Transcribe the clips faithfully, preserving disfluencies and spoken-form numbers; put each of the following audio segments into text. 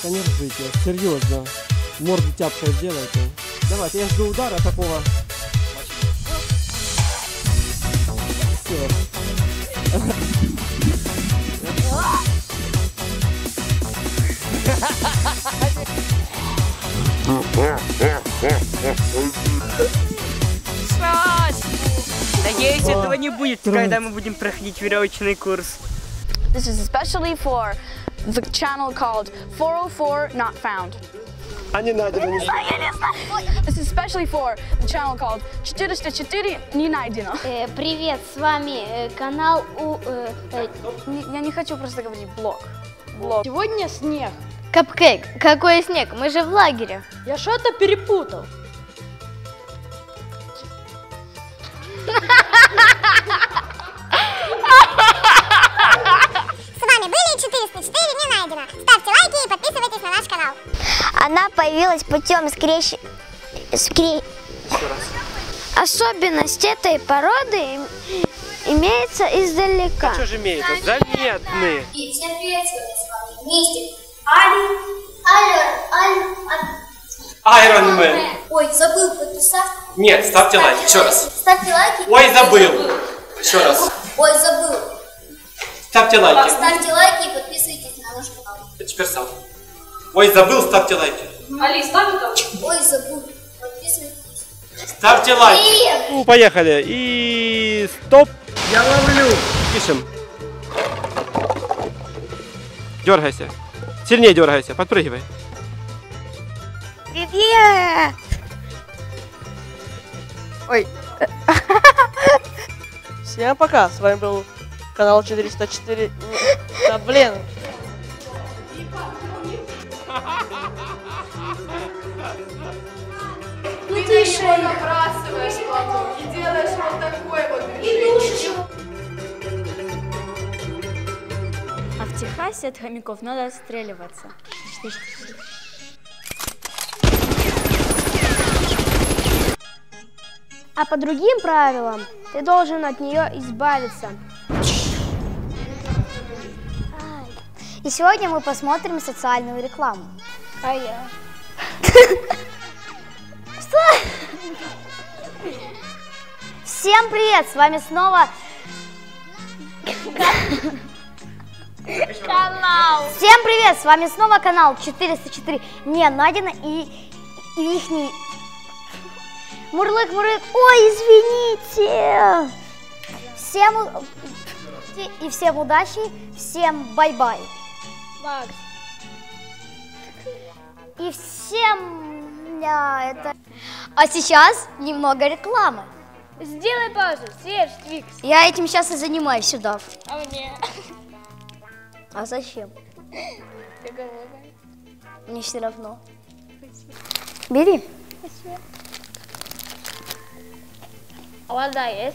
Да не ржите, серьезно. Морду тяпкой сделайте. Давайте, я жду удара такого. Все. Надеюсь, этого не будет, когда мы будем проходить веревочный курс. This is especially for the channel called four oh four Not Found. А не надо, не This is especially for the channel called четыреста четыре Не найдено. Э, привет, с вами э, канал у... Э, э, Я не хочу просто говорить блог. Блог. Сегодня снег. Капкейк, какой снег? Мы же в лагере. Я что-то перепутал. С вами были четыреста четыре Не найдено. Ставьте лайки и подписывайтесь на наш канал. Она появилась путем скрещ... скре... Особенность этой породы имеется издалека. Что же имеется? Заметны. И всем привет, сегодня с вами вместе Али, Алер, Аль, Iron Man. Ой, забыл подписать. Нет, ставьте лайк, еще раз. Ставьте лайки. Ой, забыл. Еще раз. Ой, забыл. Ставьте лайки. Ставьте лайки и подписывайтесь на наш канал. А теперь сам. Ой, забыл, ставьте лайки. Али, ставь там. Ой, забыл. Подписывайтесь. Ставьте лайки. Привет. Ну, поехали. И стоп. Я ловлю. Пишем. Дергайся. Сильнее дергайся. Подпрыгивай. Привет! Ой. Всем пока. С вами был канал четыреста четыре. Да блин. Ты тише набрасываешь потом и делаешь вот такой вот движение. А в Техасе от хомяков надо отстреливаться. А по другим правилам ты должен от нее избавиться. И сегодня мы посмотрим социальную рекламу. А я? Всем привет! С вами снова Канал! Всем привет! С вами снова канал четыреста четыре Не найдено и, и ихний Мурлык-мурлык. Ой, извините! Всем у- и всем удачи, всем бай-бай. Макс. И всем ля, это. А сейчас немного рекламы. Сделай паузу, съешь Твикс. Я этим сейчас и занимаюсь сюда. А мне? А зачем? Ты голодный? Мне все равно. Бери. А вода есть?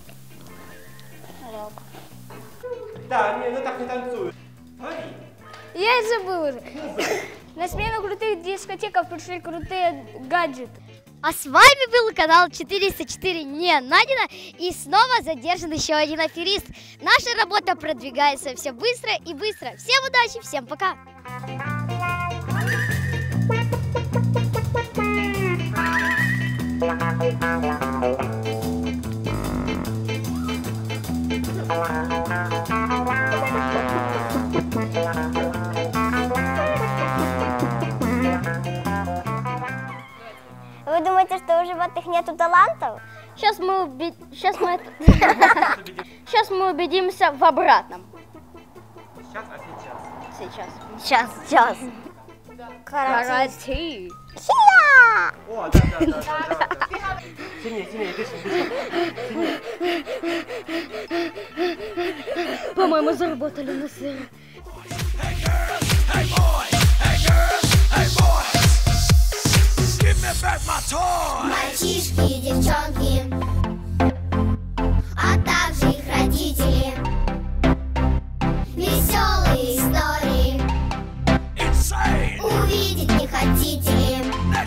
Да, не, ну так не танцуют. Я и забыл уже. На смену крутых дискотеков пришли крутые гаджеты. А с вами был канал четыреста четыре Не найдено, и снова задержан еще один аферист. Наша работа продвигается все быстро и быстро. Всем удачи, всем пока! Вы думаете, что у животных нету талантов? Сейчас мы, уби... сейчас, мы это... сейчас мы убедимся в обратном. Сейчас, а сейчас? Сейчас. Сейчас, сейчас. Карате. Хия! О, да, да, да, да, да. Сильнее, сильнее, дышим, дышим. Сильнее. По-моему, заработали на сыр. Мальчишки и девчонки, а также их родители. Веселые истории. Увидеть не хотите ли?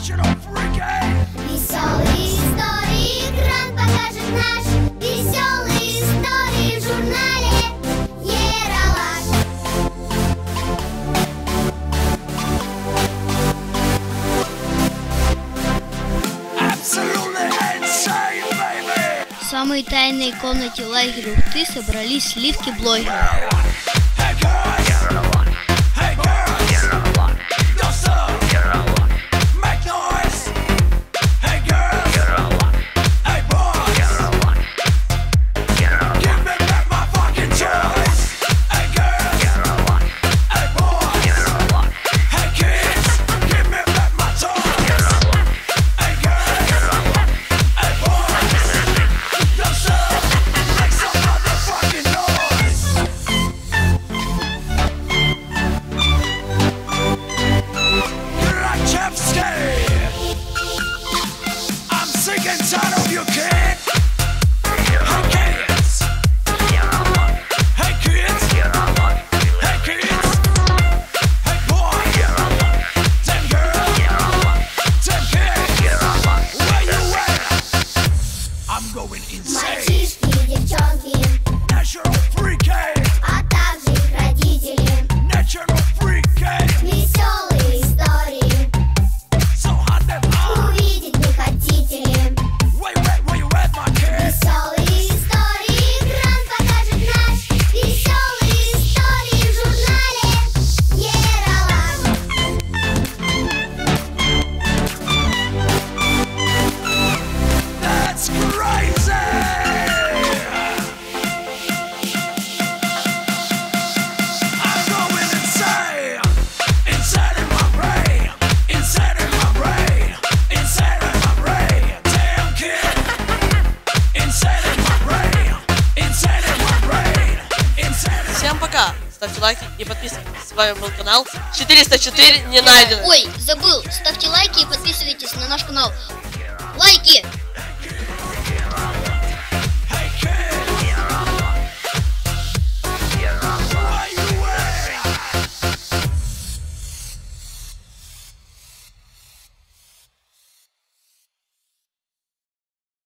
Веселые истории, экран покажет наш. Веселые истории в журнале Ералаш. самой тайной комнате лагеря Ухты собрались сливки-блогеры. Ставьте лайки и подписывайтесь. С вами был канал четыреста четыре не найдено. Ой, забыл. Ставьте лайки и подписывайтесь на наш канал. Лайки!